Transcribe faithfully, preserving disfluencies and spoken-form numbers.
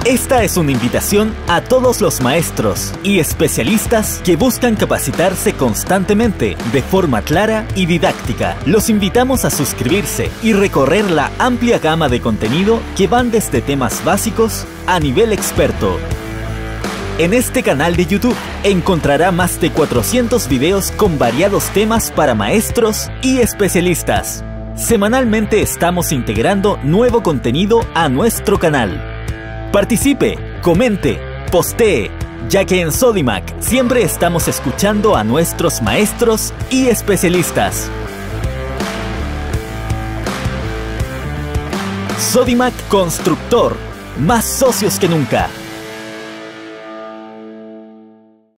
Esta es una invitación a todos los maestros y especialistas que buscan capacitarse constantemente de forma clara y didáctica. Los invitamos a suscribirse y recorrer la amplia gama de contenido que van desde temas básicos a nivel experto. En este canal de YouTube encontrará más de cuatrocientos videos con variados temas para maestros y especialistas. Semanalmente estamos integrando nuevo contenido a nuestro canal. Participe, comente, postee, ya que en Sodimac siempre estamos escuchando a nuestros maestros y especialistas. Sodimac Constructor, más socios que nunca.